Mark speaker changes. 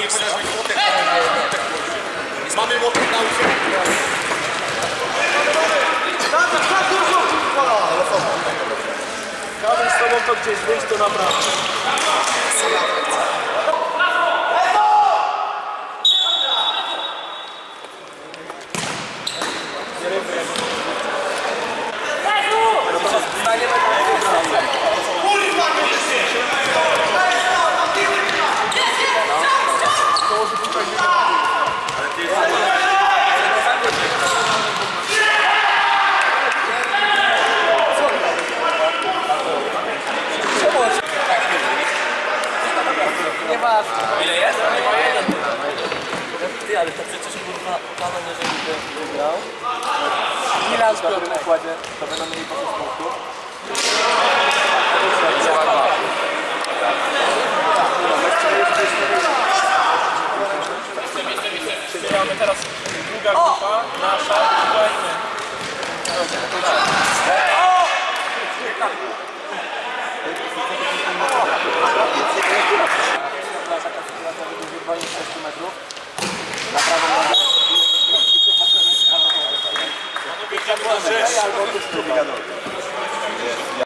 Speaker 1: nie powiedziałeś młotek. Mamy młotek na ulicy.
Speaker 2: Każdy z tobą to gdzieś wyjść, to naprawdę.
Speaker 3: Ile jest? Chyba jeden. Ty, ale to przecież kurwa kanon, jeżeli by wygrał. Milan w nakładzie, to będą mieli po 6 punktów.
Speaker 2: Mamy teraz druga grupa, nasza, kolejny.
Speaker 3: Wyzwanie 6 metrów. Na prawą nogę. Albo